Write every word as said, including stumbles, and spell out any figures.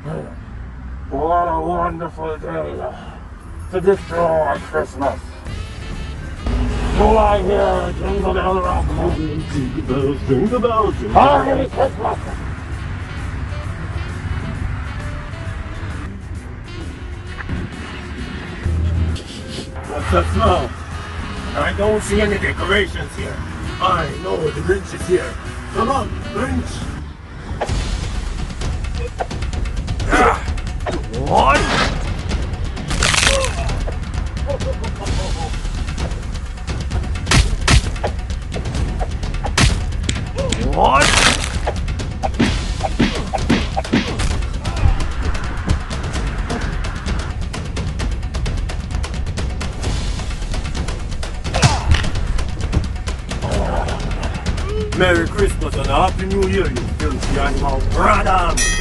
What a wonderful day to destroy Christmas. Do I hear jingle bell rock? Jingle bells, jingle bells, jingle bells. Merry Christmas! What's that smell? I don't see any decorations here. I know the Grinch is here. Come on, Grinch! What? What? Merry Christmas and a Happy New Year, you filthy animal. Radam!